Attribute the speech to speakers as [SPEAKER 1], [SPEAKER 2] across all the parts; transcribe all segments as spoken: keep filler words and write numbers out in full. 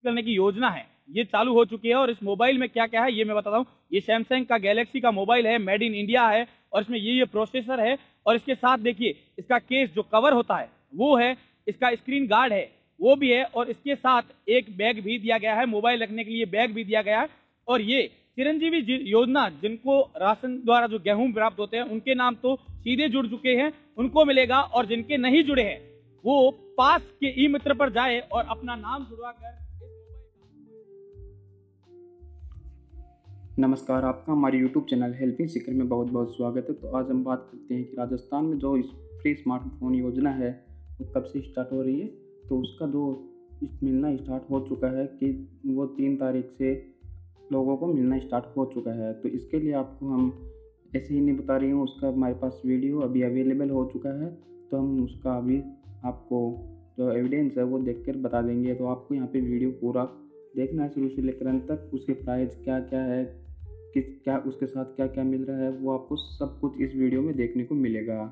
[SPEAKER 1] करने की योजना है ये चालू हो चुकी है। और इस मोबाइल में क्या क्या है ये मैं बताता हूँ। ये सैमसंग का गैलेक्सी का मोबाइल है, मेड इन इंडिया है और इसमें ये ये प्रोसेसर है। और इसके साथ देखिए इसका केस जो कवर होता है वो है, इसका स्क्रीन गार्ड है वो भी है और इसके साथ एक बैग भी दिया गया है, मोबाइल रखने के लिए बैग भी दिया गया है। और ये चिरंजीवी योजना, जिनको राशन द्वारा जो गेहूं प्राप्त होते हैं उनके नाम तो सीधे जुड़ चुके हैं, उनको मिलेगा। और जिनके नहीं जुड़े हैं वो पास के ई मित्र पर जाए और अपना नाम जुड़वा कर।
[SPEAKER 2] नमस्कार, आपका हमारे यूट्यूब चैनल हेल्पिंग सीकर में बहुत बहुत स्वागत है। तो आज हम बात करते हैं कि राजस्थान में जो फ्री स्मार्टफोन योजना है वो कब से स्टार्ट हो रही है। तो उसका जो मिलना स्टार्ट हो चुका है कि वो तीन तारीख से लोगों को मिलना स्टार्ट हो चुका है। तो इसके लिए आपको हम ऐसे ही नहीं बता रही हूँ, उसका हमारे पास वीडियो अभी अवेलेबल हो चुका है। तो हम उसका अभी आपको जो एविडेंस है वो देखकर बता देंगे। तो आपको यहाँ पे वीडियो पूरा देखना है शुरू से लेकर अंत तक। उसके प्राइस क्या क्या है, किस क्या उसके साथ क्या क्या मिल रहा है, वो आपको सब कुछ इस वीडियो में देखने को मिलेगा।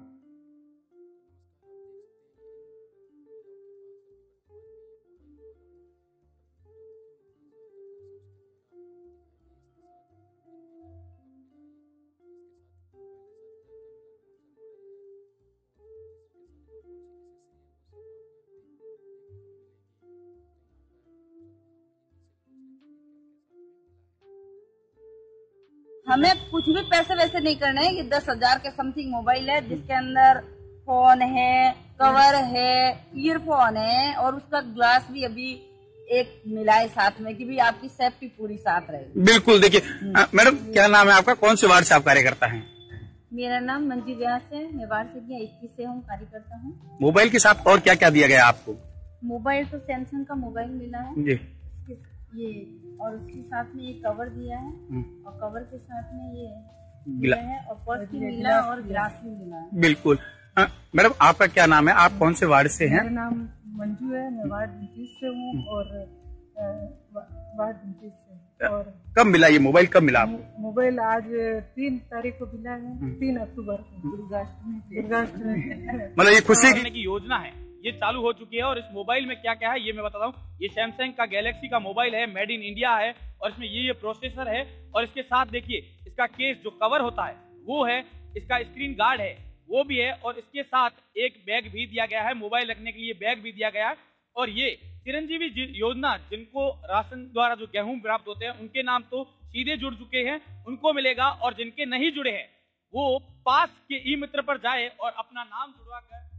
[SPEAKER 3] हमें कुछ भी पैसे वैसे नहीं करने हैं। ये दस हजार के समथिंग मोबाइल है जिसके अंदर फोन है, कवर है, ईयरफोन है और उसका ग्लास भी अभी एक मिला है साथ में कि भी आपकी सेफ्टी पूरी साथ रहेगी।
[SPEAKER 4] बिल्कुल। देखिए मैडम, क्या नाम है आपका, कौन से वार्ड से आप कार्यकर्ता हैं?
[SPEAKER 3] मेरा नाम मंजू व्यास है, मैं वार्ड संख्या इक्कीस से हूँ, कार्यकर्ता हूँ।
[SPEAKER 4] मोबाइल के साथ और क्या क्या दिया गया आपको?
[SPEAKER 3] मोबाइल तो सैमसंग का मोबाइल मिला है
[SPEAKER 4] जी,
[SPEAKER 3] ये, और उसके साथ में ये कवर दिया है और कवर के साथ में ये
[SPEAKER 4] गिला
[SPEAKER 3] है और पर्स भी मिला और गिलास भी मिला है।
[SPEAKER 4] बिल्कुल। मैडम आपका क्या नाम है, आप कौन से वार्ड से हैं?
[SPEAKER 5] मेरा नाम मंजू है, मैं वार्ड उनतीस से हूँ और वार्ड उनतीस से। और
[SPEAKER 4] कब मिला ये मोबाइल, कब मिला आपको?
[SPEAKER 5] मोबाइल आज तीन तारीख को मिला है, तीन अक्टूबर को, दुर्गाष्टमी दुर्गाष्टमी
[SPEAKER 4] मतलब ये खुशी
[SPEAKER 1] करने की योजना है ये चालू हो चुकी है। और इस मोबाइल में क्या क्या है ये मैं बताता हूँ। ये सैमसंग का गैलेक्सी का मोबाइल है, मेड इन इंडिया है और इसमें ये ये प्रोसेसर है। और इसके साथ देखिए इसका केस जो कवर होता है वो है, इसका स्क्रीन गार्ड है वो भी है और इसके साथ एक बैग भी दिया गया है, मोबाइल रखने के लिए बैग भी दिया गया है। और ये चिरंजीवी योजना, जिनको राशन द्वारा जो गेहूं प्राप्त होते हैं उनके नाम तो सीधे जुड़ चुके हैं, उनको मिलेगा। और जिनके नहीं जुड़े हैं वो पास के ई मित्र पर जाए और अपना नाम जुड़वा कर